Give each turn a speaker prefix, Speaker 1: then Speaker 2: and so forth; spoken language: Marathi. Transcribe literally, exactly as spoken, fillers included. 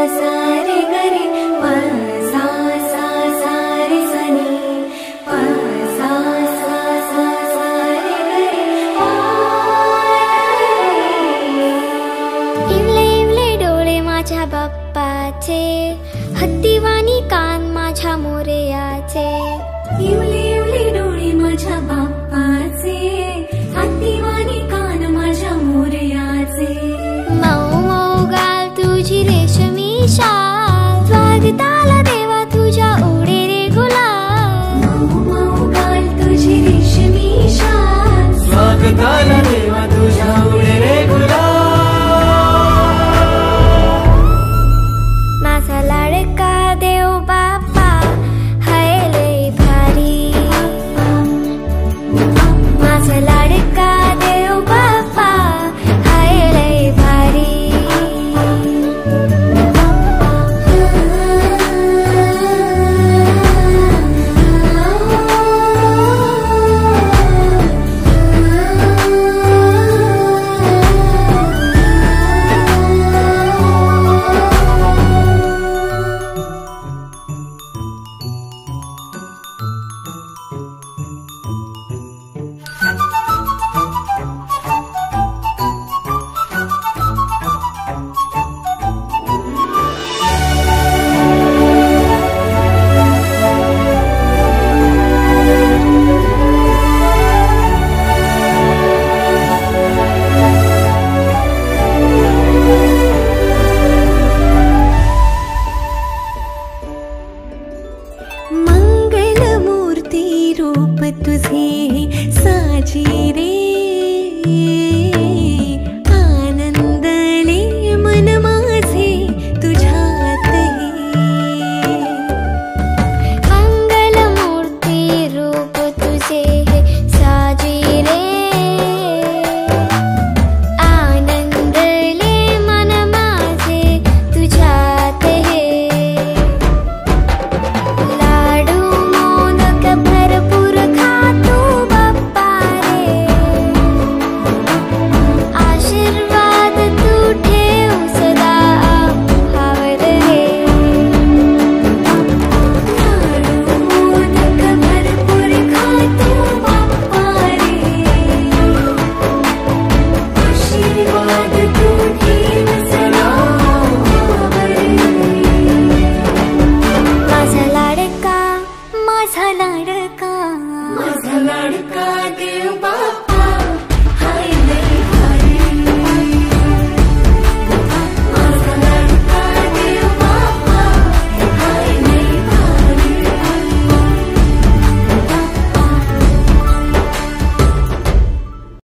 Speaker 1: सा रे ग रे, प सा सा सा रे सा नी, प सा सा सा सा रे ग रे, पा रे.
Speaker 2: इवले इवले डोळे माझ्या बाप्पाचे, हत्तीवाणी कान माझ्या मोरयाचे.
Speaker 1: इवले इवले डोळे माझ्या बाप्पाचे, हत्तीवाणी कान माझ्या मोरयाचे.
Speaker 2: मऊ मऊ गाल तुझी रेशमी शाल, स्वागताला